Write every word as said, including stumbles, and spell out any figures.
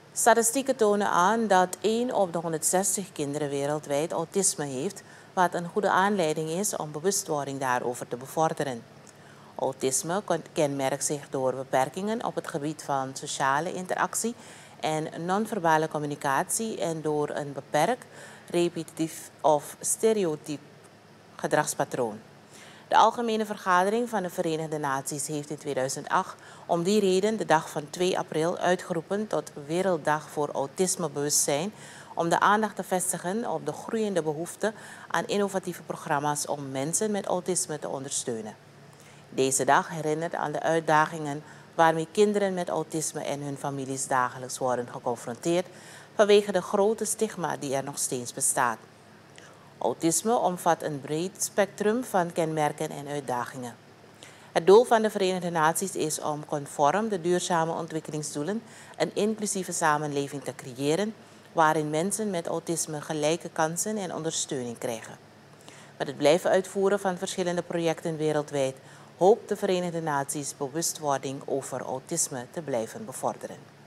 Statistieken tonen aan dat één op de honderdzestig kinderen wereldwijd autisme heeft, wat een goede aanleiding is om bewustwording daarover te bevorderen. Autisme kenmerkt zich door beperkingen op het gebied van sociale interactie en non-verbale communicatie en door een beperkt, repetitief of stereotyp gedragspatroon. De Algemene Vergadering van de Verenigde Naties heeft in tweeduizend acht om die reden de dag van twee april uitgeroepen tot Werelddag voor Autismebewustzijn, om de aandacht te vestigen op de groeiende behoefte aan innovatieve programma's om mensen met autisme te ondersteunen. Deze dag herinnert aan de uitdagingen waarmee kinderen met autisme en hun families dagelijks worden geconfronteerd vanwege de grote stigma die er nog steeds bestaat. Autisme omvat een breed spectrum van kenmerken en uitdagingen. Het doel van de Verenigde Naties is om conform de duurzame ontwikkelingsdoelen een inclusieve samenleving te creëren waarin mensen met autisme gelijke kansen en ondersteuning krijgen. Met het blijven uitvoeren van verschillende projecten wereldwijd hoopt de Verenigde Naties bewustwording over autisme te blijven bevorderen.